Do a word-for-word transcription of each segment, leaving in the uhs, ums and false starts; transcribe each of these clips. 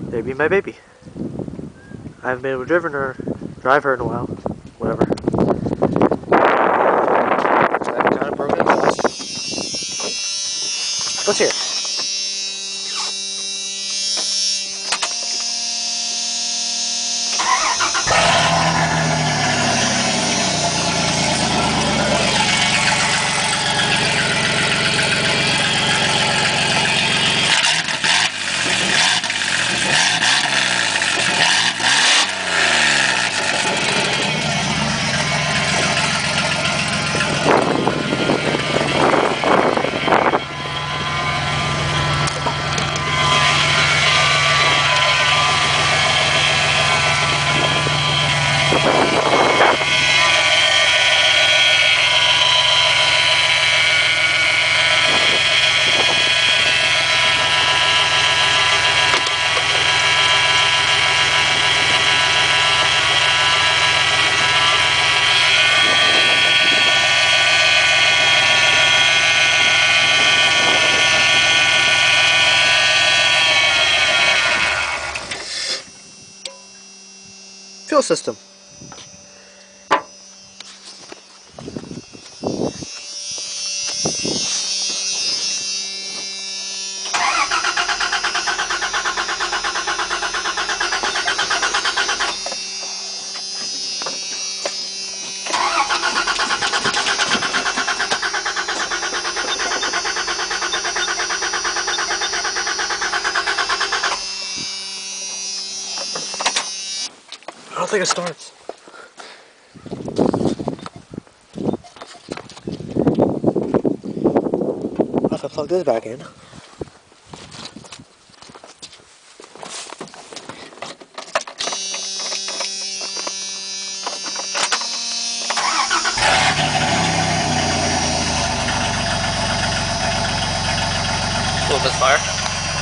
Maybe my baby. I haven't been able to drive her, drive her in a while. Whatever. I've kind of broken it off. What's here? Fuel system. I don't think it starts. I'll have to plug this back in. A little bit of fire.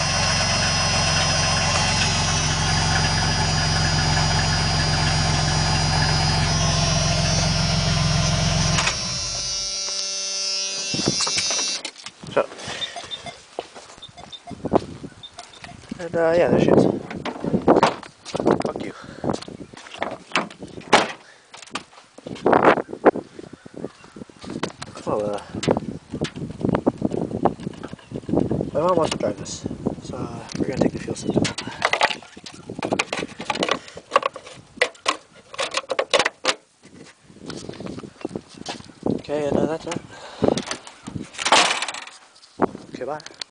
So, and uh, yeah, there she is. Fuck you. Oh, uh, my mom wants to drive this, so uh, we're gonna take the fuel system. Okay, and uh, that's it. Okay, bye.